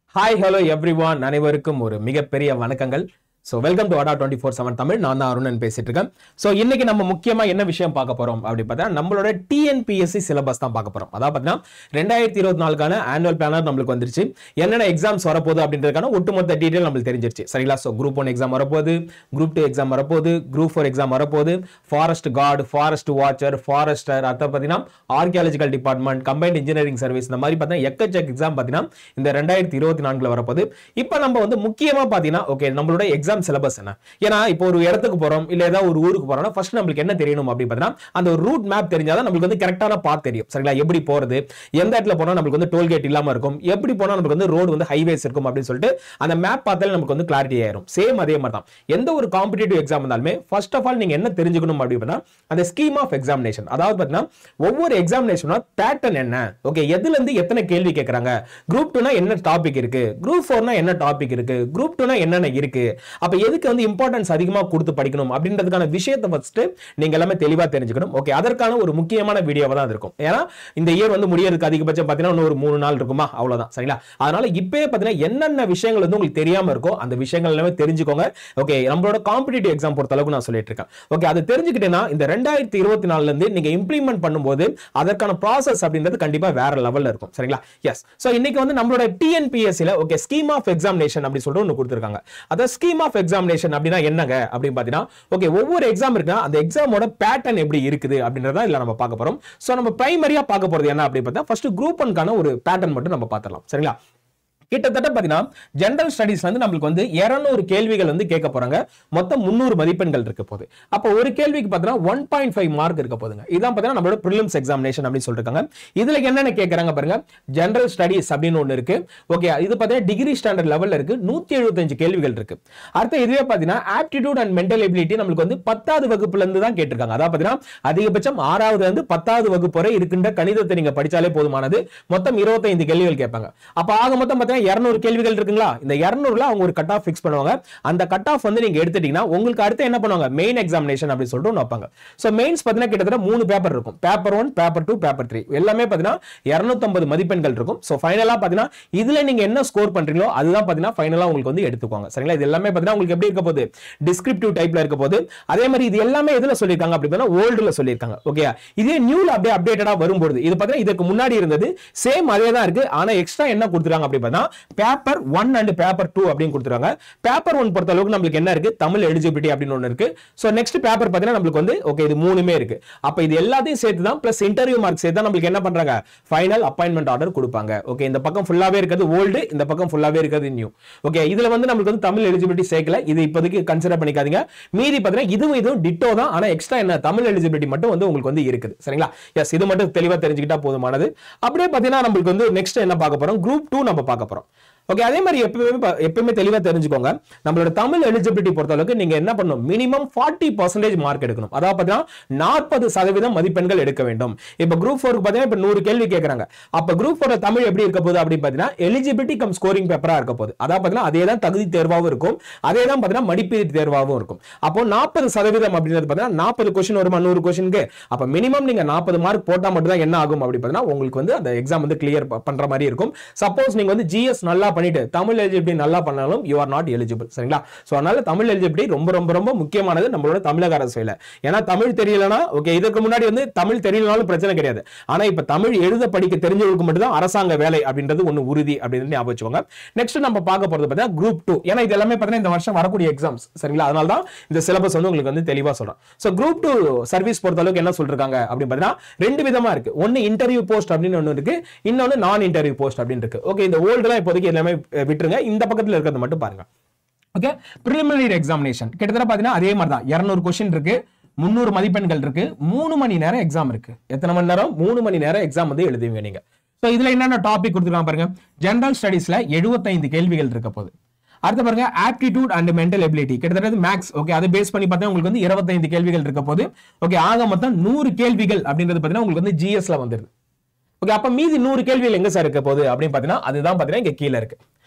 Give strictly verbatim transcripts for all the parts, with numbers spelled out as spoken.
Hi, hello everyone. அனைவருக்கும் ஒரு மிகப்பெரிய வணக்கங்கள். So welcome to Ada twenty four seven Tamil. நான் தான் அருணன் பேசிட்டு இருக்கேன். So இன்னைக்கு நம்ம முக்கியமா என்ன விஷயம் பார்க்க போறோம் அப்படி பார்த்தா நம்மளோட T N P S C syllabus தான் பார்க்க போறோம். அதாவது பார்த்தீங்கன்னா ரெண்டாயிரத்தி இருபத்தி நாலுக்கான ஆனுவல் பிளானர் நம்மளுக்கு வந்துருச்சு. என்னென்ன எக்ஸாம்ஸ் வரப்போகுது அப்படின்றதுக்கான ஒட்டுமொத்த டீடைல் நம்மளுக்கு தெரிஞ்சிருச்சு. சரிங்களா? ஸோ குரூப் ஒன் எக்ஸாம் வரப்போகுது, குரூப் டூ எக்ஸாம் வரப்போகுது, குரூப் ஃபோர் எக்ஸாம் வரப்போகுது, forest guard, forest watcher, forester, அதை பார்த்தீங்கன்னா archaeological department, combined engineering service, இந்த மாதிரி பார்த்தீங்கன்னா எக்கச்சக்க எக்ஸாம் பார்த்தீங்கன்னா இந்த ரெண்டாயிரத்தி இருபத்தி நான்குல வரப்போகுது. இப்போ நம்ம வந்து முக்கியமா பார்த்தீங்கன்னா ஓகே நம்மளோட எக்ஸாம் சிலபஸ் என்ன? ஏன்னா இப்போ ஒரு இடத்துக்கு போறோம் இல்ல ஏதாவது ஒரு ஊருக்கு போறோம்னா ஃபர்ஸ்ட் நம்மளுக்கு என்ன தெரியணும் அப்படி பார்த்தீங்கன்னா அந்த ஒரு ரூட் மேப் தெரிஞ்சாதான் நம்மளுக்கு வந்து கரெக்டான பாத் தெரியும். சரிங்களா? எப்படி போறது, எந்த இடத்துல போனா நம்மளுக்கு வந்து டோல்கேட் இல்லாம இருக்கும், எப்படி போனா நமக்கு வந்து ரோடு வந்து ஹைவேஸ் இருக்கும் அப்படின்னு சொல்லிட்டு அந்த மேப் பார்த்தாலே நமக்கு வந்து கிளாரிட்டி ஆயிரும். சேம் அதே மாதிரி தான் எந்த ஒரு காம்படிட்டிவ் எக்ஸாம் இருந்தாலுமே ஃபர்ஸ்ட் ஆஃப் ஆல் நீங்க என்ன தெரிஞ்சுக்கணும் அப்படின்னா அந்த ஸ்கீம் ஆஃப் எக்ஸாமினேஷன். அதாவது பார்த்தீங்கன்னா ஒவ்வொரு எக்ஸாமினேஷனோட பேட்டர்ன் என்ன, ஓகே எதுல இருந்து எத்தனை கேள்வி கேட்கறாங்க, குரூப் டூனா என்ன டாபிக் இருக்கு, குரூப் ஃபோர்னா என்ன டாபிக் இருக்கு, குரூப் டூனா என்னென்ன இருக்கு, அப்ப எதுக்கு வந்து இம்பார்ட்டன்ஸ் அதிகமா கொடுத்து படிக்கணும் அப்படின்றதுக்கான விஷயத்தை ஃபர்ஸ்ட் நீங்க எல்லாமே தெளிவா தெரிஞ்சுக்கணும். ஓகே அதற்கான ஒரு முக்கியமான வீடியோவா தான் இருக்கும். ஏன்னா இந்த இயர் வந்து முடியறதுக்கு அதிகபட்சம் பார்த்தீங்கன்னா இன்னும் ஒரு மூணு நாள் இருக்குமா, அவ்வளவுதான். சரிங்களா? அதனால இப்பவே பார்த்தீங்கன்னா என்னென்ன விஷயங்கள் வந்து உங்களுக்கு தெரியாம இருக்கோ அந்த விஷயங்கள் எல்லாமே தெரிஞ்சுக்கோங்க. ஓகே நம்மளோட காம்படிட்டிவ் எக்ஸாம் பொறுத்த அளவுக்கு நான் சொல்லிட்டு இருக்கேன். ஓகே அது தெரிஞ்சுக்கிட்டேன்னா இந்த ரெண்டாயிரத்தி இருபத்தி நாலுல இருந்து நீங்க இம்ப்ளிமெண்ட் பண்ணும்போது அதற்கான ப்ராசஸ் அப்படின்றது கண்டிப்பா வேற லெவல்ல இருக்கும். சரிங்களா? எஸ். சோ இன்னைக்கு வந்து நம்மளோட T N P S C ல ஓகே ஸ்கீம் ஆஃப் எக்ஸாமினேஷன் அப்படி சொல்லிட்டு ஒன்னு கொடுத்திருக்காங்க. அத ஸ்கீம் ஆஃப் எக்ஸாமினேஷன் அப்படினா என்னங்க அப்படி பாத்தீங்கன்னா ஓகே ஒவ்வொரு எக்ஸாம் இருக்குனா அந்த எக்ஸாமோட பேட்டர்ன் எப்படி இருக்குது அப்படின்றத இல்ல நம்ம பார்க்க போறோம். சோ நம்ம பிரைமரியா பார்க்க போறது என்ன அப்படி பார்த்தா ஃபர்ஸ்ட் குரூப் ஒன் கான ஒரு பேட்டர்ன் மட்டும் நம்ம பார்த்தறலாம். சரிங்களா? கிட்டத்தட்ட பாத்தீங்கன்னா ஜெனரல் ஸ்டடீஸ்ல வந்து நமக்கு வந்து இருநூறு கேள்விகள் வந்து கேட்க போறாங்க. மொத்தம் முந்நூறு மதிப்பெண்கள் இருக்க போகுது. அப்ப ஒரு கேள்விக்கு பாத்தீங்கன்னா one point five மார்க் இருக்க போகுதுங்க. இதான் பாத்தீங்கன்னா நம்மளோட பிரிலிம்ஸ் எக்ஸாமினேஷன் அப்படி சொல்லிருக்காங்க. இதுல என்னென்ன கேக்குறாங்க பாருங்க. ஜெனரல் ஸ்டடீஸ் அப்படின்னு ஒன்னு இருக்கு. ஓகே இது பாத்தீங்கன்னா டிகிரி ஸ்டாண்டர்ட் லெவல்ல இருக்கு. நூத்தி எழுபத்தி ஐந்து கேள்விகள் இருக்கு. அடுத்து இதுவே பாத்தீங்கன்னா ஆப்டிடியூட் அண்ட் மென்டல் எபிலிட்டி நமக்கு வந்து பத்தாவது வகுப்புல இருந்து தான் கேட்டிருக்காங்க. அதாவது பாத்தீங்கன்னா அதிகபட்சம் ஆறாவது இருந்து பத்தாவது வகுப்பு வரை இருக்கின்ற கணிதத்தை நீங்க படிச்சாலே போதுமானது. மொத்தம் இருபத்தி ஐந்து கேள்விகள் கேட்பாங்க. அப்ப ஆக மொத்தம் பாத்தீங்கன்னா இருநூறு கேள்விகள் இருக்குங்களா? இந்த இருநூறுல அவங்க ஒரு கட் ஆஃப் ஃபிக்ஸ் பண்ணுவாங்க. அந்த கட் ஆஃப் வந்து நீங்க எடுத்துட்டீங்கன்னா உங்களுக்கு அடுத்து என்ன பண்ணுவாங்க, மெயின் எக்ஸாமினேஷன் அப்படி சொல்லிட்டு ஒன்னு வைப்பாங்க. சோ மெயின்ஸ் பாத்தீங்கன்னா கிட்டத்தட்ட மூணு பேப்பர் இருக்கும். Paper one, paper two, paper three எல்லாமே பாத்தீங்கன்னா இருநூத்தி ஐம்பது மதிப்பெண்கள் இருக்கும். சோ ஃபைனலா பாத்தீங்கன்னா இதுல நீங்க என்ன ஸ்கோர் பண்றீங்களோ அதுதான் பாத்தீங்கன்னா ஃபைனலா உங்களுக்கு வந்து எடுத்துக்குவாங்க. சரிங்களா? இது எல்லாமே பாத்தீங்கன்னா உங்களுக்கு எப்படி இருக்க போகுது, டிஸ்கிரிப்டிவ் டைப்ல இருக்க போகுது. அதே மாதிரி இது எல்லாமே எதுல சொல்லிருக்காங்க அப்படி பார்த்தா ஓல்டுல சொல்லிருக்காங்க. ஓகே இதே நியூல அப்படியே அப்டேட்டடா வரும்போது இது பாத்தீங்கன்னா இதுக்கு முன்னாடி இருந்தது சேம் அதே தான் இருக்கு. ஆனா எக்ஸ்ட்ரா என்ன கொடுத்துறாங்க அப்படி பார்த்தா paper one and paper two அப்படின்னு கொடுத்துறாங்க. பேப்பர் ஒன் பொறுத்த அளவுக்கு நமக்கு என்ன இருக்கு, தமிழ் எலிஜிபிலிட்டி அப்படின்னு ஒன்னு இருக்கு. சோ நெக்ஸ்ட் பேப்பர் பாத்தீங்கன்னா நமக்கு வந்து ஓகே இது மூணுமே இருக்கு. அப்ப இது எல்லாத்தையும் சேர்த்து தான் பிளஸ் இன்டர்வியூ மார்க் சேர்த்து தான் நமக்கு என்ன பண்றாங்க, ஃபைனல் அப்பாயின்மெண்ட் ஆர்டர் கொடுப்பாங்க. ஓகே இந்த பக்கம் ஃபுல்லாவே இருக்குது ஓல்டு, இந்த பக்கம் ஃபுல்லாவே இருக்குது நியூ. ஓகே இதுல வந்து நமக்கு வந்து தமிழ் எலிஜிபிலிட்டி சேர்க்கல. இது இப்போதைக்கு கன்சிடர் பண்ணிக்காதீங்க. மீதி பாத்தீங்கன்னா இதுவும் இதுவும் டிட்டோ தான். ஆனா எக்ஸ்ட்ரா என்ன தமிழ் எலிஜிபிலிட்டி மட்டும் வந்து உங்களுக்கு வந்து இருக்குது. சரிங்களா? எஸ் இது மட்டும் தெளிவா தெரிஞ்சுக்கிட்டா போதுமானது. அப்படியே பாத்தீங்கன்னா நமக்கு வந்து நெக்ஸ்ட் என்ன பார்க்க போறோம், குரூப் டூ நம்ம பார்க்க போறோம். ஓகே அதே மாதிரி எப்பவுமே எப்பவுமே தெளிவா தெரிஞ்சுக்கோங்க. நம்மளோட தமிழ் எலிஜிபிலிட்டி பொறுத்த அளவுக்கு நீங்க என்ன பண்ணணும், மினிமம் நாற்பது பர்சன்டேஜ் மார்க் எடுக்கணும். அதாவது பாத்தீங்கன்னா நாற்பது சதவீதம் மதிப்பெண்கள் எடுக்க வேண்டும். இப்ப குரூப் ஃபோருக்கு பாத்தீங்கன்னா இப்ப நூறு கேள்வி கேட்கறாங்க. அப்ப குரூப் ஃபோர் தமிழ் எப்படி இருக்க போகுது அப்படி பாத்தீங்கன்னா எலிஜிபிலிட்டி கம் ஸ்கோரிங் பேப்பரா இருக்க போகுது. அதாவது பாத்தீங்கன்னா அதே தான் தகுதி தேர்வாகவும் இருக்கும், அதே தான் பாத்தீங்கன்னா மதிப்பீடு தேர்வாகவும் இருக்கும். அப்போ நாற்பது சதவீதம் அப்படின்றது பாத்தீங்கன்னா நாற்பது கொஸ்டின் வருமா நூறு கொஸ்டினுக்கு. அப்ப மினிமம் நீங்க நாற்பது மார்க் போட்டா மட்டும் தான் என்ன ஆகும் அப்படி பாத்தீங்கன்னா உங்களுக்கு வந்து அந்த எக்ஸாம் வந்து கிளியர் பண்ற மாதிரி இருக்கும். சப்போஸ் நீங்க வந்து ஜிஎஸ் நல்லா பண்ணிட்டு தமிழ் எலிஜிபிலிட்டி நல்லா பண்ணாலும் you are not eligible. சரிங்களா? சோ அதனால தமிழ் எலிஜிபிலிட்டி ரொம்ப ரொம்ப ரொம்ப முக்கியமானது நம்மளோட தமிழக அரசுல. ஏன்னா தமிழ் தெரியலனா ஓகே இதுக்கு முன்னாடி வந்து தமிழ் தெரியலனாலும் பிரச்சனை கிடையாது. ஆனா இப்ப தமிழ் எழுத படிக்க தெரிஞ்சவங்களுக்கு மட்டும் தான் அரசாங்க வேலை அப்படின்றது ஒன்னு உறுதி அப்படின்னு ஞாபகம் வச்சுக்கோங்க. நெக்ஸ்ட் நம்ம பார்க்க போறது பார்த்தா குரூப் டூ. ஏன்னா இது எல்லாமே பார்த்தா இந்த வருஷம் வரக்கூடிய எக்ஸாம்ஸ். சரிங்களா? அதனால தான் இந்த சிலபஸ் வந்து உங்களுக்கு வந்து தெளிவா சொல்றேன். சோ குரூப் டூ சர்வீஸ் பொறுத்த அளவுக்கு என்ன சொல்றாங்க அப்படின்னு பார்த்தா ரெண்டு விதமா இருக்கு. ஒன்னு இன்டர்வியூ போஸ்ட் அப்படின்னு ஒன்னு இருக்கு, இன்னொன்னு நான் இன்டர்வியூ போஸ்ட் அப்படின்னு இருக்கு. ஓகே இந்த ஓல்டுலாம் இப்போதைக்கு எல்லாமே விட்டுருங்க, இந்த பக்கத்துல இருக்கிறது மட்டும் பாருங்க. ஓகே பிரிலிமினரி எக்ஸாமினேஷன் கிட்டத்தட்ட பாத்தீங்கன்னா அதே மாதிரி தான் இருநூறு क्वेश्चन இருக்கு, முந்நூறு மதிப்பெண்கள் இருக்கு, மூணு மணி நேரம் எக்ஸாம் இருக்கு. எத்தனை மணி நேரம், மூணு மணி நேரம் எக்ஸாம் வந்து எழுதுவீங்க நீங்க. சோ இதுல என்னென்ன டாபிக் கொடுத்துருக்காங்க பாருங்க. ஜெனரல் ஸ்டடீஸ்ல எழுபத்தி ஐந்து கேள்விகள் இருக்க போகுது. அடுத்து பாருங்க ஆப்டிடியூட் அண்ட் மென்டல் எபிலிட்டி கிட்டத்தட்ட மேக்ஸ். ஓகே அதை பேஸ் பண்ணி பார்த்தா உங்களுக்கு வந்து இருபத்தி ஐந்து கேள்விகள் இருக்க போகுது. ஓகே ஆக மொத்தம் நூறு கேள்விகள் அப்படின்றது பாத்தீங்கன்னா உங்களுக்கு வந்து ஜிஎஸ்ல வந்துருது. ஓகே அப்ப மீதி நூறு கேள்விகள் எங்க சார் இருக்க போகுது அப்படின்னு பாத்தீங்கன்னா அதுதான் பாத்தீங்கன்னா இங்க கீழே இருக்கு.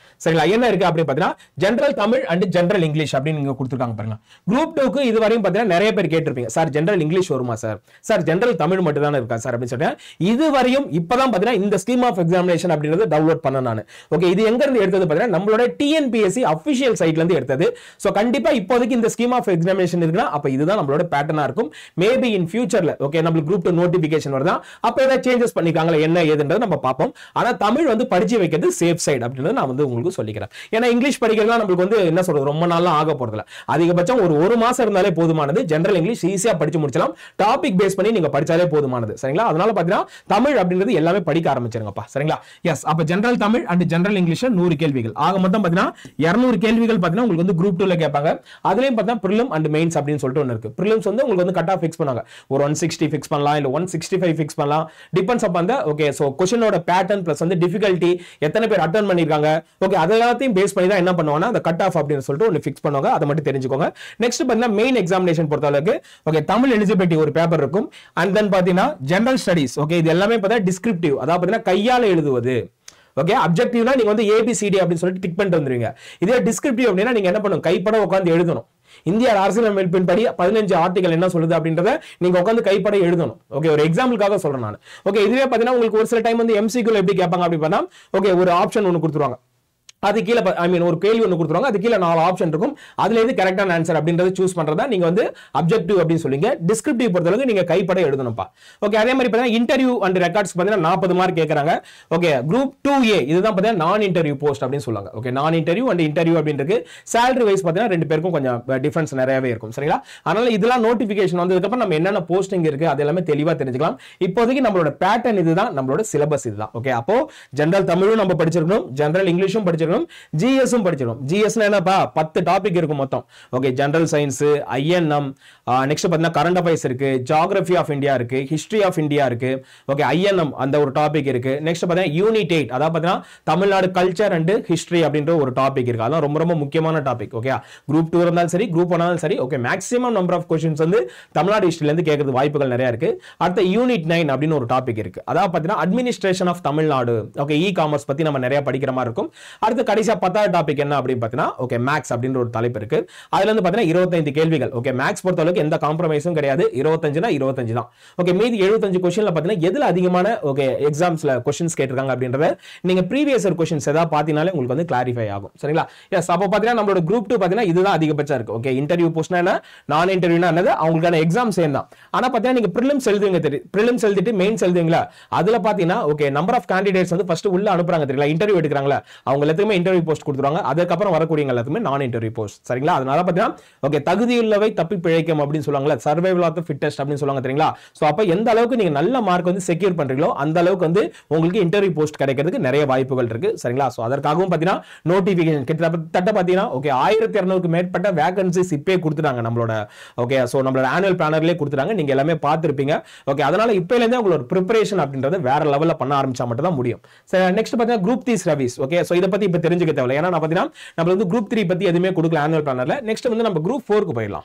சரிங்களா? என்ன இருக்கு அப்படி பாத்தீங்கன்னா general Tamil and general English அப்படின்னு நீங்க கொடுத்துருக்காங்க பாருங்க. குரூப் டூக்கு இது வரையும் பாத்தீங்கன்னா நிறைய பேர் கேட்டிருப்பீங்க, சார் ஜெனரல் இங்கிலீஷ் வருமா சார், சார் ஜெனரல் தமிழ் மட்டும் தானே இருக்கா சார் அப்படின்னு சொல்லிட்டு. இது வரையும் இப்பதான் பாத்தீங்கன்னா இந்த ஸ்கீம் ஆஃப் எக்ஸாமினேஷன் அப்படின்றது டவுன்லோட் பண்ண நான். ஓகே, இது எங்க இருந்து எடுத்தது பாத்தீங்கன்னா நம்மளோட டிஎன்பிஎஸ்சி அபிஷியல் சைட்ல இருந்து எடுத்தது. சோ கண்டிப்பா இப்போதைக்கு இந்த ஸ்கீம் ஆஃப் எக்ஸாமினேஷன் இருக்குன்னா அப்ப இதுதான் நம்மளோட பேட்டர்னா இருக்கும். மேபி இன் ஃபியூச்சர்ல ஓகே நம்மளுக்கு குரூப் டூ நோட்டிபிகேஷன் வருதா அப்ப ஏதாவது சேஞ்சஸ் பண்ணிருக்காங்களா என்ன ஏதுன்றது நம்ம பார்ப்போம். ஆனா தமிழ் வந்து படிச்சு வைக்கிறது சேஃப் சைடு அப்படின்றது நான் வந்து உங்களுக்கு சொல்லிக்கிறேன். ஏன்னா இங்கிலீஷ் படிக்கிறதுலாம் நம்மளுக்கு வந்து என்ன சொல்றது ரொம்ப நாளா ஆக போறதில்ல. அதிகபட்சம் ஒரு ஒரு மாசம் இருந்தாலே போதுமானது. ஜெனரல் இங்கிலீஷ் ஈஸியா படிச்சு முடிச்சலாம். டாபிக் பேஸ் பண்ணி நீங்க படிச்சாலே போதுமானது. சரிங்களா? அதனால பாத்தீங்கன்னா தமிழ் அப்படின்றது எல்லாமே படிக்க ஆரம்பிச்சிருங்கப்பா. சரிங்களா? எஸ், அப்ப general Tamil and general English நூறு கேள்விகள் ஆக மொத்தம் பாத்தீங்கன்னா இருநூறு கேள்விகள் பாத்தீங்கன்னா உங்களுக்கு வந்து குரூப் டூல கேட்பாங்க. அதுலயும் பாத்தீங்கன்னா பிரிலிம் அண்ட் மெயின்ஸ் அப்படின்னு சொல்லிட்டு ஒன்னு இருக்கு. பிரிலிம்ஸ் வந்து உங்களுக்கு வந்து கட் ஆஃப் ஃபிக்ஸ் பண்ணாங்க. ஒரு ஒன் சிக்ஸ்டி ஃபிக்ஸ் பண்ணலாம், இல்ல ஒன் சிக்ஸ்டி ஃபைவ் ஃபிக்ஸ் பண்ணலாம். டிபெண்ட்ஸ் அப் அந்த ஓகே சோ क्वेश्चनோட பேட்டர்ன் பிளஸ் வந்து டிஃபிகல்ட்டி எத்தனை பேர் அட்டெண்ட் பண்ணிருக்காங்க ஓகே அது எல்லாத்தையும் பேஸ் பண்ணி தான் என்ன பண்ணுவாங்கன்னா அந்த கட் ஆஃப் அப்படின்னு சொல்லிட்டு ஒன்னு ஃபிக்ஸ் பண்ணுவாங்க. அதை மட்டும் தெரிஞ்சுக்கோங்க. நெக்ஸ்ட் பாத்தீங்கன்னா மெயின் எக்ஸாமினேஷன் பொறுத்தளவுக்கு ஓகே தமிழ் எலிஜிபிலிட்டி ஒரு பேப்பர் இருக்கும். அண்ட் தென் பாத்தீங்கன்னா ஜெனரல் ஸ்டடீஸ் ஓகே இது எல்லாமே பார்த்தா டிஸ்கிரிப்டிவ், அதாவது பாத்தீங்கன்னா கையால எழுதுவது. ஓகே, அப்ஜெக்டிவ்னா நீங்க வந்து ஏபிசிடி அப்படின்னு சொல்லிட்டு டிக் பண்ணிட்டு வந்துருவீங்க. இதே டிஸ்கிரிப்டிவ் அப்படின்னா நீங்க என்ன பண்ணணும், கைப்பட உட்காந்து எழுதணும். இந்திய அரசியலமைப்பின் படி பதினஞ்சு ஆர்டிகல் என்ன சொல்லுது அப்படின்றத நீங்க உட்காந்து கைப்பட எழுதணும். ஓகே, ஒரு எக்ஸாம்பிளுக்காக சொல்றேன் நான். ஓகே, இதுவே பாத்தீங்கன்னா உங்களுக்கு ஒரு சில டைம் வந்து எம்சிக்யூல எப்படி கேட்பாங்க அப்படி பண்ணா ஓகே ஒரு ஆப்ஷன் ஒன்னு கொடுத்துருவாங்க. அது கீழே ஐ மீன் ஒரு கேள்வி ஒன்று கொடுத்துருவாங்க. அது கீழே நாலு ஆப்ஷன் இருக்கும். அதுல எது கரெக்டான ஆன்சர் அப்படின்றத சூஸ் பண்றதா நீங்க வந்து அப்ஜெக்டிவ் அப்படின்னு சொல்லுங்க. டிஸ்கிரிப்டிவ் பொறுத்தளவுக்கு நீங்க கைப்பட எழுதணும்ப்பா. ஓகே, அதே மாதிரி பாத்தீங்கன்னா இன்டர்வியூ அண்ட் ரெக்கார்ட்ஸ் பாத்தீங்கன்னா நாற்பது மார்க் கேட்கறாங்க. ஓகே, குரூப் டூ ஏ இதுதான் பாத்தீங்கன்னா நான் இன்டர்வியூ போஸ்ட் அப்படின்னு சொல்லுவாங்க. ஓகே, நான் இன்டர்வியூ அண்ட் இன்டர்வியூ அப்படின்னு இருக்கு. சேலரி வைஸ் பாத்தீங்கன்னா ரெண்டு பேருக்கும் கொஞ்சம் டிஃபரன்ஸ் நிறையவே இருக்கும். சரிங்களா? அதனால இதெல்லாம் நோட்டிபிகேஷன் வந்ததுக்கு அப்புறம் நம்ம என்னென்ன போஸ்டிங் இருக்கு அது எல்லாமே தெளிவா தெரிஞ்சுக்கலாம். இப்போதைக்கு நம்மளோட பேட்டர்ன் இதுதான், நம்மளோட சிலபஸ் இதுதான். ஓகே, அப்போ ஜெனரல் தமிழும் நம்ம படிச்சிருக்கணும், ஜெனரல் இங்கிலீஷும் படிச்சிருக்கணும், ஜிஎஸ் படிச்சிரும். ஜிஎஸ்னா என்னப்பா பத்து டாபிக் இருக்கும் மொத்தம். Okay, general science, INM, next பாத்தீங்கன்னா கரண்ட் அஃபேர்ஸ் இருக்கு, ஜியோகிராஃபி ஆஃப் இந்தியா இருக்கு, ஹிஸ்டரி ஆஃப் இந்தியா இருக்கு. ஓகே, ஐஎன்எம் அந்த ஒரு டாபிக் இருக்கு. நெக்ஸ்ட் பாத்தீங்கன்னா யூனிட் எயிட் அதாவது பாத்தீங்கன்னா தமிழ்நாடு கல்ச்சர் அண்ட் ஹிஸ்டரி அப்படின்ற ஒரு டாபிக் இருக்கு. அதான் ரொம்ப ரொம்ப முக்கியமான டாபிக். ஓகே, குரூப் டூ இருந்தாலும் சரி குரூப் ஒன் இருந்தாலும் சரி okay maximum number of questions வந்து தமிழ்நாடு ஹிஸ்டரியில இருந்து கேட்கறது வாய்ப்புகள் நிறைய இருக்கு. அடுத்த யூனிட் நைன் அப்படின்னு ஒரு டாபிக் இருக்கு. அதாவது பாத்தீங்கன்னா administration of Tamil Nadu. Okay, e commerce பத்தி நம்ம நிறைய படிக்கிற மாதிரி இருக்கும். அடுத்து கடைசியா பத்தாவது டாபிக் என்ன அப்படின்னு பாத்தீங்கன்னா ஓகே மேக்ஸ் அப்படின்ற ஒரு தலைப்பு இருக்கு. அதுல இருந்து பாத்தீங்கன்னா இருபத்தைந்து கேள்விகள். ஓகே, மேக்ஸ் பொறுத்த அளவுக்கு எந்த காம்ப்ரமைஸும் கிடையாது. இருபத்தஞ்சுனா இருபத்தஞ்சு தான். ஓகே, மீதி எழுபத்தஞ்சு क्वेश्चनல பாத்தீங்கன்னா எதுல அதிகமான ஓகே எக்ஸாம்ஸ்ல क्वेश्चंस கேட்டிருக்காங்க அப்படின்றத நீங்க ப்ரீவியஸ் இயர் क्वेश्चंस ஏதாவது பாத்தீங்கனாலே உங்களுக்கு வந்து கிளாரிஃபை ஆகும். சரிங்களா? எஸ், அப்ப பாத்தீங்கன்னா நம்மளோட குரூப் டூ பாத்தீங்கன்னா இதுதான் அதிகபட்சம் இருக்கு. ஓகே, இன்டர்வியூ போஸ்ட்னா என்ன, நான் இன்டர்வியூனா என்னது, அவங்களுக்கான எக்ஸாம் சேம் தான். ஆனா பாத்தீங்கன்னா நீங்க பிரிலிம்ஸ் எழுதுவீங்க தெரியும், பிரிலிம்ஸ் எழுதிட்டு மெயின்ஸ் எழுதுவீங்களா, அதுல பாத்தீங்கன்னா ஓகே நம்பர் ஆஃப் கேண்டிடேட்ஸ் வந்து ஃபர்ஸ்ட் உள்ள அனுப்புறாங்க தெரியல, இன்டர்வியூ எடுக்கறாங்களா அவங்க எல்லாத்துக்குமே இன்டர்வியூ போஸ்ட் கொடுத்துருவாங்க. அதுக்கப்புறம் வரக்கூடிய எல்லாத்துக்குமே நான் இன்டர்வியூ போஸ்ட். சரிங்களா? அதனால பாத்தீங்கன்னா ஓகே தகுதியுள்ளவை தப்பி பிழைக்கும் அப்படின்னு சொல்லுவாங்கல்ல, சர்வைவல் ஆஃப் தி ஃபிட்டஸ்ட் அப்படின்னு சொல்லுவாங்க தெரியுங்களா? சோ அப்ப எந்த அளவுக்கு நீங்க நல்ல மார்க் வந்து செக்யூர் பண்றீங்களோ அந்த அளவுக்கு வந்து உங்களுக்கு இன்டர்வியூ போஸ்ட் கிடைக்கிறதுக்கு நிறைய வாய்ப்புகள் இருக்கு. சரிங்களா? சோ அதற்காகவும் பாத்தீங்கன்னா நோட்டிபிகேஷன் கிட்டத்தட்ட பாத்தீங்கன்னா ஓகே ஆயிரத்தி இருநூறுக்கு மேற்பட்ட வேகன்சிஸ் இப்பே கொடுத்துட்டாங்க நம்மளோட. ஓகே, சோ நம்மளோட ஆனுவல் பிளானர்லயே கொடுத்துட்டாங்க. நீங்க எல்லாமே பார்த்திருப்பீங்க. ஓகே, அதனால இப்பையில இருந்தே உங்களோட ப்ரிப்பரேஷன் அப்படின்றது வேற லெவல்ல பண்ண ஆரம்பிச்சா மட்டும் தான் முடியும். நெக்ஸ்ட் பாத்தீங்கன்னா group three service. Okay, so இத பத்தி இப்ப தெரிஞ்சுக்க தேவை. ஏன்னா நான் பாத்தீங்கன்னா நம்ம வந்து குரூப் த்ரீ பத்தி எதுவுமே கொடுக்கல ஆனுவல் பிளானர்ல. நெக்ஸ்ட் வந்து நம்ம குரூப் ஃபோருக்கு போயிடலாம்.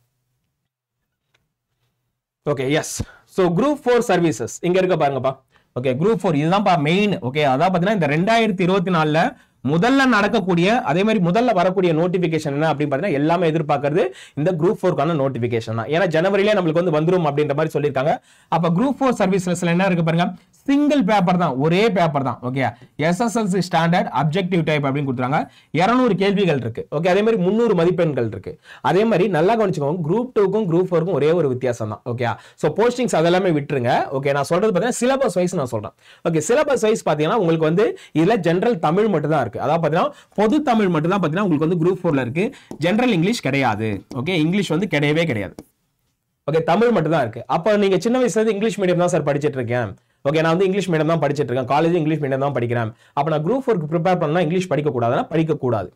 Okay, yes, so group four services இங்க இருக்க பாருங்கப்பா. ஓகே, குரூப் ஃபோர் இதுதான் பா மெயின். ஓகே, அதான் பாத்தீங்கன்னா இந்த ரெண்டாயிரத்தி இருபத்தி நாலுல முதல்ல நடக்கக்கூடிய அதே மாதிரி முதல்ல வரக்கூடிய நோட்டிபிகேஷன் என்ன அப்படின்னு பாத்தீங்கன்னா எல்லாமே எதிர்பார்க்கறது இந்த குரூப் ஃபோர்க்கான நோட்டிபிகேஷன் தான். ஏன்னா ஜனவரியிலே நம்மளுக்கு வந்து வந்துரும் அப்படின்ற மாதிரி சொல்லியிருக்காங்க. அப்ப குரூப் ஃபோர் சர்வீசஸ்ல என்ன இருக்கு பாருங்க, சிங்கிள் பேப்பர் தான், ஒரே பேப்பர் தான். Okay, SSLC standard objective type அப்படின்னு கொடுத்துறாங்க. இருநூறு கேள்விகள் இருக்கு. ஓகே, அதே மாதிரி முந்நூறு மதிப்பெண்கள் இருக்கு. அதே மாதிரி நல்லா கவனிச்சுக்கோங்க, குரூப் டூக்கும் குரூப் ஃபோருக்கும் ஒரே ஒரு வித்தியாசம் தான். ஓகே, சோ போஸ்டிங்ஸ் அதெல்லாமே விட்டுருங்க. ஓகே, நான் சொல்றது பாத்தீங்கன்னா சிலபஸ் வைஸ் நான் சொல்றேன். ஓகே, சிலபஸ் வைஸ் பாத்தீங்கன்னா உங்களுக்கு வந்து இதுல ஜெனரல் தமிழ் மட்டும் தான் இருக்கு. அதாவது பாத்தீங்கன்னா பொது தமிழ் மட்டும் தான் பாத்தீங்கன்னா உங்களுக்கு வந்து குரூப் ஃபோர்ல இருக்கு. ஜெனரல் இங்கிலீஷ் கிடையாது. ஓகே, இங்கிலீஷ் வந்து கிடையவே கிடையாது. ஓகே, தமிழ் மட்டும் தான் இருக்கு. அப்ப நீங்க சின்ன வயசுல இருந்து இங்கிலீஷ் மீடியம் தான் சார் படிச்சிட்டு இருக்கேன். ஓகே, நான் வந்து இங்கிலீஷ் மீடியம் தான் படிச்சிட்டு இருக்கேன், காலேஜ் இங்கிலீஷ் மீடியம் தான் படிக்கிறேன். அப்ப நான் குரூப் ஃபோருக்கு ப்ரிப்பேர் பண்ணா இங்கிலீஷ் படிக்க கூடாதுன்னா படிக்க கூடாது.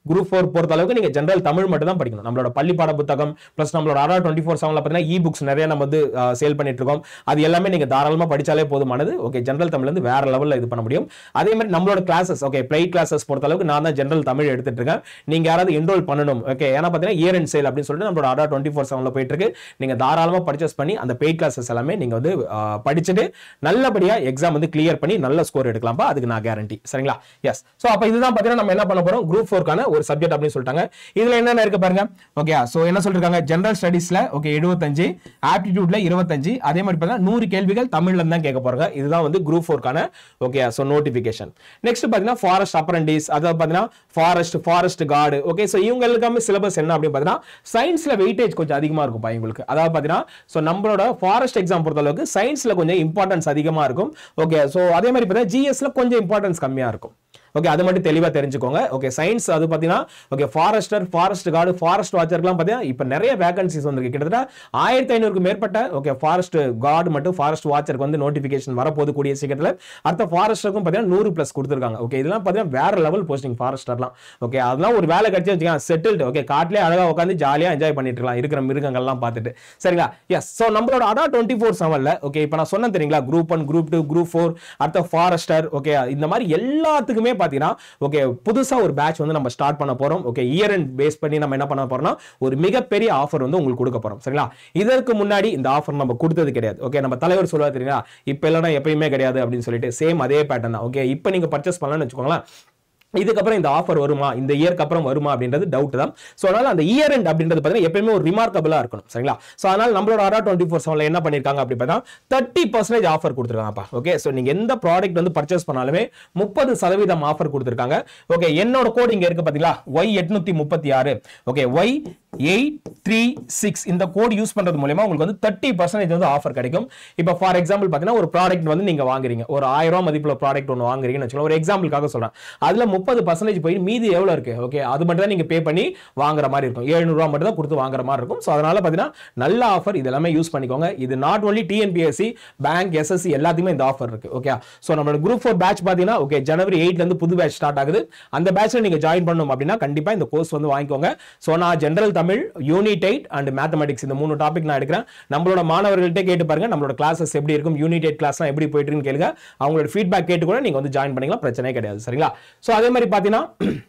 குரூப் ஃபோர் பொறுத்த அளவுக்கு நீங்க ஜெனரல் தமிழ் மட்டும் தான் படிக்கணும். நம்மளோட பள்ளி பாட புத்தகம் பிளஸ் நம்மளோட ஆர்ஆர் டுவெண்ட்டி ஃபோர் செவன்ல பார்த்தீங்கன்னா இ புக்ஸ் நிறைய நம்ம வந்து சேல் பண்ணிட்டு இருக்கோம். அது எல்லாமே நீங்க தாராளமா படிச்சாலே போதுமானது. ஓகே, ஜெனரல் தமிழ்ல இருந்து வேற லெவல்ல இது பண்ண முடியும். அதே மாதிரி நம்மளோட கிளாஸஸ் ஓகே பிரைட் கிளாஸஸ் பொறுத்த அளவுக்கு நான் தான் ஜெனரல் தமிழ் எடுத்துட்டு இருக்கேன். நீங்க யாராவது என்ரோல் பண்ணணும் ஓகே, ஏன்னா பார்த்தீங்கன்னா இயர் அண்ட் சேல் அப்படின்னு சொல்லிட்டு நம்மளோட ஆர்ஆர் டுவெண்ட்டி ஃபோர் செவன்ல போயிட்டு இருக்கு. நீங்க தாராளமா பர்ச்சேஸ் பண்ணி அந்த பெய்ட் கிளாஸஸ் எல்லாமே நீங்க வந்து படிச்சுட்டு நல்லபடியா எக்ஸாம் வந்து கிளியர் பண்ணி நல்ல ஸ்கோர் எடுக்கலாம்பா. அதுக்கு நான் கேரண்டி. சரிங்களா? எஸ். சோ அப்ப இதுதான் பார்த்தீங்கன்னா நம்ம என்ன பண்ண போறோம், குரூப் ஃபோர்க்கான ஒரு சப்ஜெக்ட் அப்படின்னு சொல்லிட்டாங்க. இதுல என்னென்ன இருக்கு பாருங்க. ஓகே, சோ என்ன சொல்லிருக்காங்க, ஜெனரல் ஸ்டடீஸ்ல ஓகே எழுபத்தஞ்சு, ஆப்டிடியூட்ல இருபத்தஞ்சு, அதே மாதிரி பார்த்தீங்கன்னா நூறு கேள்விகள் தமிழ்ல இருந்து தான் கேட்க போறாங்க. இதுதான் வந்து குரூப் ஃபோர்க்கான ஓகே சோ நோட்டிபிகேஷன். நெக்ஸ்ட் பாத்தீங்கன்னா ஃபாரஸ்ட் அப்ரண்டிஸ், அதாவது பாத்தீங்கன்னா forest forest guard. Okay, so இவங்களுக்கான சிலபஸ் என்ன அப்படின்னு பாத்தீங்கன்னா சயின்ஸ்ல வெயிட்டேஜ் கொஞ்சம் அதிகமா இருக்கும் உங்களுக்கு. அதாவது பாத்தீங்கன்னா சோ நம்மளோட ஃபாரஸ்ட் எக்ஸாம் பொறுத்த அளவுக்கு சயின்ஸ்ல கொஞ்சம் இம்பார்ட்டன்ஸ் அதிகமா இருக்கும். ஓகே, சோ அதே மாதிரி பார்த்தீங்கன்னா ஜிஎஸ்ல கொஞ்சம் இம்பார்ட்டன்ஸ் கம்மியா இருக்கும். ஓகே, அது மட்டும் தெளிவா தெரிஞ்சுக்கோங்க. ஓகே, சயின்ஸ் அது பாத்தீங்கன்னா okay forester forest guard forest வாட்சர்லாம் பாத்தீங்கன்னா இப்ப நிறைய வேகன்சிஸ் வந்திருக்கு. கிட்டத்தட்ட ஆயிரத்தி ஐநூறுக்கு மேற்பட்ட ஓகே ஃபாரஸ்ட் கார்டு மட்டும் ஃபாரஸ்ட் வாட்சருக்கு வந்து நோட்டிபிகேஷன் வரப்போது கூடிய சீக்கிரத்தில். அடுத்த ஃபாரஸ்டருக்கும் பாத்தீங்கன்னா நூறு பிளஸ் கொடுத்துருக்காங்க. ஓகே, இதெல்லாம் பாத்தீங்கன்னா வேற லெவல் போஸ்டிங் ஃபாரஸ்டர்லாம். ஓகே, அதெல்லாம் ஒரு வேலை கிடைச்சி வச்சுக்கோங்க, செட்டில்டு. ஓகே, காட்டிலே அழகா உட்காந்து ஜாலியா என்ஜாய் பண்ணிட்டு இருக்கலாம் இருக்கிற மிருகங்கள்லாம் பார்த்துட்டு. சரிங்களா? எஸ். சோ நம்மளோட ஆர்ஆர் டுவெண்ட்டி ஃபோர் செவன்ல ஓகே இப்ப நான் சொன்னேன் தெரியுங்களா, group one group two group four அடுத்த ஃபாரஸ்டர் ஓகே இந்த மாதிரி எல்லாத்துக்குமே பாத்தீங்கன்னா ஓகே புதுசா ஒரு பேட்ச் வந்து நம்ம ஸ்டார்ட் பண்ண போறோம். ஓகே, இயர் எண்ட் பேஸ் பண்ணி நம்ம என்ன பண்ண போறோம்னா ஒரு மிகப்பெரிய ஆஃபர் வந்து உங்களுக்கு கொடுக்க போறோம். சரிங்களா? இதற்கு முன்னாடி இந்த ஆஃபர் நம்ம கொடுத்தது கிடையாது. ஓகே, நம்ம தலைவர் சொல்லுவார் தெரியுங்களா, இப்ப இல்லைன்னா எப்பயுமே கிடையாது அப்படின்னு சொல்லிட்டு சேம் அதே பேட்டர்ன் தான். ஓகே, இப்போ நீங்க பர்ச்சேஸ் பண்ணலாம்னு வச்சுக்கோங்களேன், இதுக்கப்புறம் இந்த ஆஃபர் வருமா, இந்த இயருக்கு அப்புறம் வருமா அப்படின்றது டவுட் தான். சோ அதனால அந்த இயர் எண்ட் அப்படின்றது பாத்தீங்கன்னா எப்பவுமே ஒரு ரிமார்க்கபிளா இருக்கணும். சரிங்களா? சோ அதனால நம்மளோட ஆர்ஆர் டுவெண்ட்டி ஃபோர் செவன்ல என்ன பண்ணிருக்காங்க அப்படி பார்த்தா தேர்ட்டி பர்சன்டேஜ் ஆஃபர் கொடுத்துருக்காங்கப்பா. ஓகே, சோ நீங்க எந்த ப்ராடக்ட் வந்து பர்ச்சேஸ் பண்ணாலுமே முப்பது சதவீதம் ஆஃபர் கொடுத்துருக்காங்க. ஓகே, என்னோட கோட் இங்க இருக்கு பாத்தீங்களா, ஒய் எட்நூத்தி முப்பத்தி ஆறு. Okay, Y eight three six இந்த கோட் யூஸ் பண்றது மூலமா உங்களுக்கு வந்து தேர்ட்டி பர்சன்டேஜ் வந்து ஆஃபர் கிடைக்கும். இப்போ ஃபார் எக்ஸாம்பிள் பாத்தீங்கன்னா ஒரு ப்ராடக்ட் வந்து நீங்க வாங்குறீங்க, ஒரு ஆயிரம் ரூபாய் மதிப்புள்ள ப்ராடக்ட் ஒன்று வாங்குறீங்கன்னு வச்சுக்கோங்க. ஒரு எக்ஸாம்பிளுக்காக சொல்றேன், அதுல முப்பது பர்சன்டேஜ் போய் மீதி எவ்வளவு இருக்கு ஓகே அது மட்டும் தான் நீங்க பே பண்ணி வாங்குற மாதிரி இருக்கும். எழுநூறு ரூபாய் மட்டும் தான் கொடுத்து வாங்குற மாதிரி இருக்கும். சோ அதனால பாத்தீங்கன்னா நல்ல ஆஃபர், இது எல்லாமே யூஸ் பண்ணிக்கோங்க. இது not only TNPSC bank SSC எல்லாத்துக்குமே இந்த ஆஃபர் இருக்கு. ஓகே, சோ நம்மளோட குரூப் ஃபோர் பேட்ச் பாத்தீங்கன்னா ஓகே ஜனவரி எயிட்ல இருந்து புது பேட்ச் ஸ்டார்ட் ஆகுது. அந்த பேட்ச்ல நீங்க ஜாயின் பண்ணணும் அப்படின்னா கண்டிப்பா இந்த கோர்ஸ் வந்து வாங்கிக்கோங்க. சோ நான் general Tamil, unit eight and mathematics இந்த மூணு டாபிக் நான் எடுக்கிறேன். நம்மளோட மாணவர்கள்ட்ட கேட்டு பாருங்க நம்மளோட கிளாஸஸ் எப்படி இருக்கும், யூனிட் எயிட் கிளாஸ்லாம் எப்படி போயிட்டு இருக்குன்னு கேளுங்க. அவங்களோட ஃபீட்பேக் கேட்டு கூட நீங்க வந்து ஜாயின் பண்ணிக்கலாம், பிரச்சனை கிடையாது. சரிங்களா? சோ அதே மாதிரி பாத்தீங்கன்னா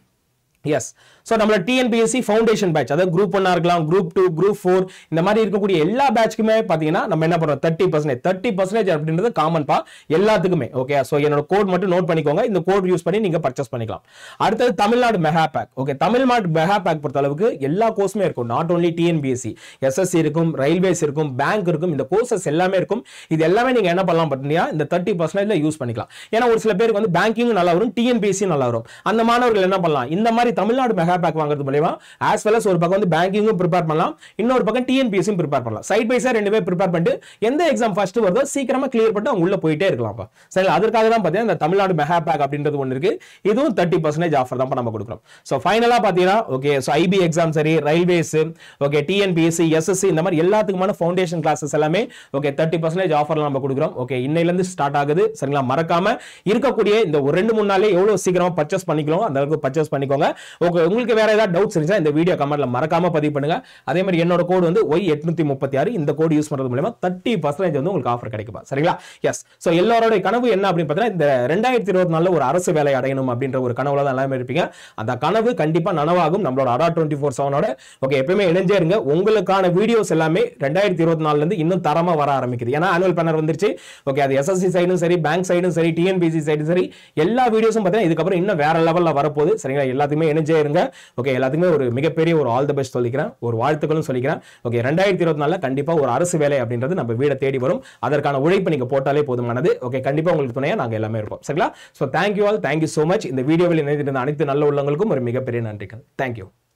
எஸ் சோ நம்மளோட டிஎன்பிஎஸ்சி ஃபவுண்டேஷன் பேட்ச், அதாவது குரூப் ஒன்னா இருக்கலாம், குரூப் டூ, குரூப் ஃபோர் இந்த மாதிரி இருக்கக்கூடிய எல்லா பேட்ச்க்குமே பாத்தீங்கன்னா நம்ம என்ன பண்றோம், தேர்ட்டி பர்சன்டேஜ் தேர்ட்டி பர்சன்டேஜ் அப்படின்றது காமன் பா எல்லாத்துக்குமே. ஓகே, சோ என்னோட கோட் மட்டும் நோட் பண்ணிக்கோங்க, இந்த கோட் யூஸ் பண்ணி நீங்க பர்ச்சேஸ் பண்ணிக்கலாம். அடுத்தது Tamil Nadu mega pack. Okay, Tamil Nadu mega pack பொறுத்த அளவுக்கு எல்லா கோர்ஸுமே இருக்கும். நாட் ஓன்லி டிஎன்பிஎஸ்சி, எஸ்எஸ்சி இருக்கும், ரயில்வேஸ் இருக்கும், பேங்க் இருக்கும், இந்த கோர்சஸ் எல்லாமே இருக்கும். இது எல்லாமே நீங்க என்ன பண்ணலாம் பார்த்தீங்கன்னா இந்த தேர்ட்டி பர்சன்டேஜ்ல யூஸ் பண்ணிக்கலாம். ஏன்னா ஒரு சில பேருக்கு வந்து பேங்கிங் நல்லா வரும், டிஎன்பிஎஸ்சி நல்லா வரும். அந்த மாணவர்கள் என்ன பண்ணலாம், இந்த மாதிரி தமிழ்நாடு மெகா பேக் வாங்குறது மூலமா as well as ஒரு பக்கம் வந்து பேங்கிங்கும் ப்ரிப்பேர் பண்ணலாம், இன்னொரு பக்கம் டிஎன்பிஎஸ்சியும் ப்ரிப்பேர் பண்ணலாம். சைட் பை சைடு ரெண்டு பேர் ப்ரிப்பேர் பண்ணிட்டு எந்த எக்ஸாம் ஃபர்ஸ்ட் வருதோ சீக்கிரமா கிளியர் பண்ணிட்டு அவங்க உள்ள போயிட்டே இருக்கலாம்ப்பா. சரி, அதற்காக தான் பாத்தீங்கன்னா இந்த தமிழ்நாடு மெகா பேக் அப்படின்றது ஒன்று இருக்கு. இதுவும் தேர்ட்டி பர்சன்டேஜ் ஆஃபர் தான் நம்ம கொடுக்குறோம். சோ ஃபைனலா பாத்தீங்கன்னா ஓகே சோ ஐபி எக்ஸாம் சரி, ரயில்வேஸ் ஓகே, டிஎன்பிஎஸ்சி, எஸ்எஸ்சி இந்த மாதிரி எல்லாத்துக்குமான ஃபவுண்டேஷன் கிளாஸஸ் எல்லாமே ஓகே தேர்ட்டி பர்சன்டேஜ் ஆஃபர்ல நம்ம கொடுக்குறோம். ஓகே, இன்னையில இருந்து ஸ்டார்ட் ஆகுது. சரிங்களா? மறக்காம இருக்கக்கூடிய இந்த ஒரு ரெண்டு மூணு நாளே எவ்வளவு சீக்கிரமா பர்ச்சேஸ் பண்ணிக்கலாம் அந்த அளவுக்கு பர்ச்சேஸ் பண்ணிக்கோங்க. ஓகே, உங்களுக்கு வேற ஏதாவது டவுட்ஸ் இருந்துச்சா இந்த வீடியோ கமெண்ட்ல மறக்காம பதிவு பண்ணுங்க. அதே மாதிரி என்னோட கோட் வந்து ஒய் எட்நூத்தி முப்பத்தி ஆறு, இந்த கோட் யூஸ் பண்றது மூலமா தேர்ட்டி பர்சன்டேஜ் வந்து உங்களுக்கு ஆஃபர் கிடைக்கும். சரிங்களா? எஸ். சோ எல்லாரோட கனவு என்ன அப்படின்னு பார்த்தீங்கன்னா இந்த ரெண்டாயிரத்தி இருபத்தி நாலுல ஒரு அரசு வேலை அடையணும் அப்படின்ற ஒரு கனவுல தான் எல்லாமே இருப்பீங்க. அந்த கனவு கண்டிப்பா நனவாகும் நம்மளோட ஆர்ஆர் டுவெண்ட்டி ஃபோர் செவனோட. ஓகே, எப்பவுமே இணைஞ்சே இருங்க. உங்களுக்கான வீடியோஸ் எல்லாமே ரெண்டாயிரத்தி இருபத்தி நாலுல இருந்து இன்னும் தரமா வர ஆரம்பிக்குது. ஏன்னா ஆனுவல் பிளானர் வந்துருச்சு. ஓகே, அது எஸ்எஸ்சி சைடும் சரி, பேங்க் சைடும் சரி, டிஎன்பிஎஸ்சி சைடும் சரி, எல்லா வீடியோஸும் பார்த்தீங்கன்னா இதுக்கப்புறம் இன்னும் வேற லெவல்ல வரப்போகுது. சரிங்களா? எல்லாத்துக்குமே இணைஞ்சே இருங்க. ஓகே, எல்லாத்துக்குமே ஒரு மிகப்பெரிய ஒரு ஆல் தி பெஸ்ட் சொல்லிக்கிறேன், ஒரு வாழ்த்துக்களும் சொல்லிக்கிறேன். ஓகே, ரெண்டாயிரத்தி இருபத்தி நாலுல கண்டிப்பா ஒரு அரசு வேலை அப்படின்றது நம்ம வீட தேடி வரும். அதற்கான உழைப்பு நீங்க போட்டாலே போதுமானது. ஓகே, கண்டிப்பா உங்களுக்கு துணையா நாங்க எல்லாமே இருப்போம். சரிங்களா? So thank you all, thank you so much. இந்த வீடியோவில் இணைந்திருந்த அனைத்து நல்ல உள்ளங்களுக்கும் ஒரு மிகப்பெரிய நன்றிகள். தேங்க்யூ.